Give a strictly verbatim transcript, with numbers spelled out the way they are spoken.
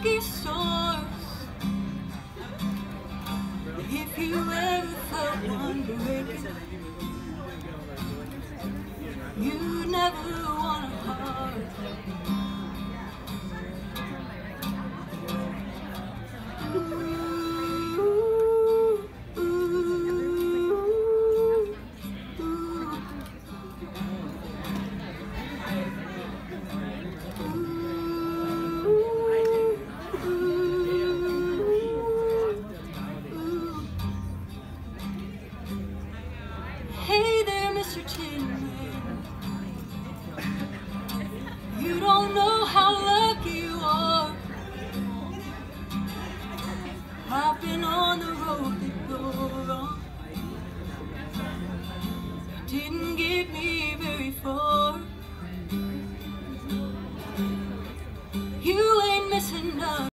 lucky stars. If you ever felt one breaking, you never want a heart. Hey there, Mister Tin Man. You don't know how lucky you are. I've been on the road that you're on. Didn't get me very far. You ain't missing nothing.